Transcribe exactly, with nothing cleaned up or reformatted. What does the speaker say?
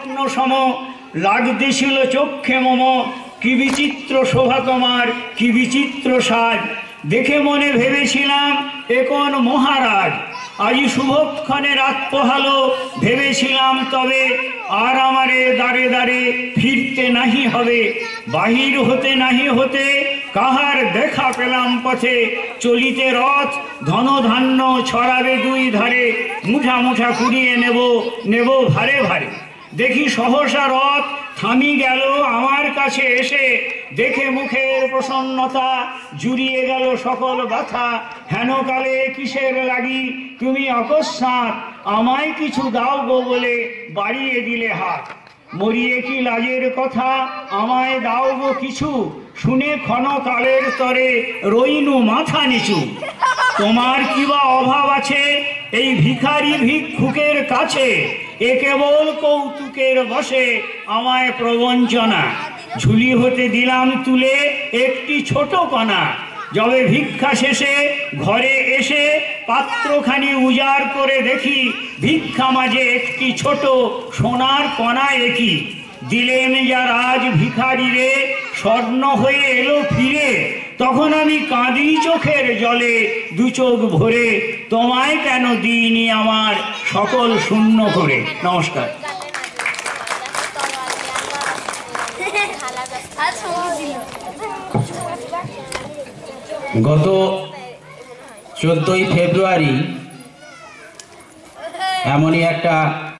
সম লাগতেছিল চক্ষে মম, কি বিচিত্র শোভা তোমার, কি বিচিত্র সাজ। দেখে মনে ভেবেছিলাম এ কোন মহারাজ। আজি শুভক্ষণে রাত পোহালো, ভেবেছিলাম তবে আর আমারে দাঁড়ে দাঁড়ে ফিরতে নাহি হবে। বাহির হতে নাহি হতে কাহার দেখা পেলাম পথে, চলিতে রথ ধনধান্য ছড়াবে দুই ধারে। মুঠা মুঠা কুড়িয়ে নেব নেব ভারে ভারে। দেখি সহসা রথ থামি গেল আমার কাছে এসে, দেখে মুখের প্রসন্নতা জুড়িয়ে গেল সকল ব্যথা। হেনকালে কিসের লাগি তুমি অকস্মাৎ, আমায় কিছু দাও গো বলে বাড়িয়ে দিলে হাত। মরিয়ে কি লাজের কথা, আমায় দাও গো কিছু, শুনে ক্ষণকালের তরে রইনু মাথা নিচু। তোমার কিবা অভাব আছে এই ভিখারি ভিক্ষুকের কাছে, এ কেবল কৌতুকের বসে আমায় প্রবঞ্চনা। ঝুলি হতে দিলাম তুলে একটি ছোট কণা, যবে ভিক্ষা শেষে ঘরে এসে পাত্রখানি উজাড় করে দেখি, ভিক্ষা মাঝে একটি ছোট সোনার কণা একই। দিলেন যা রাজ ভিখারি রে, স্বর্ণ হয়ে এলো ফিরে। তখন আমি কাঁদি চোখের জলে দু চোখ ভরে, তোমায় কেন দিইনি আমার সকল শূন্য করে। নমস্কার। গত চোদ্দই ফেব্রুয়ারি এমনই একটা